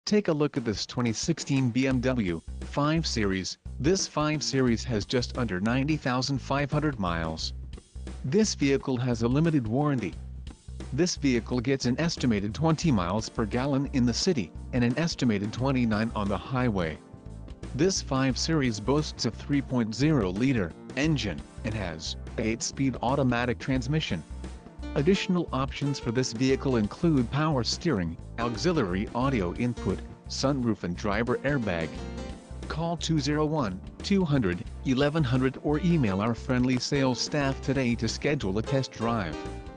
Take a look at this 2016 BMW 5 Series. This 5 Series has just under 90,500 miles. This vehicle has a limited warranty. This vehicle gets an estimated 20 miles per gallon in the city, and an estimated 29 on the highway. This 5 Series boasts a 3.0-liter engine, and has an 8-speed automatic transmission. Additional options for this vehicle include power steering, auxiliary audio input, sunroof and driver airbag. Call 201-200-1100 or email our friendly sales staff today to schedule a test drive.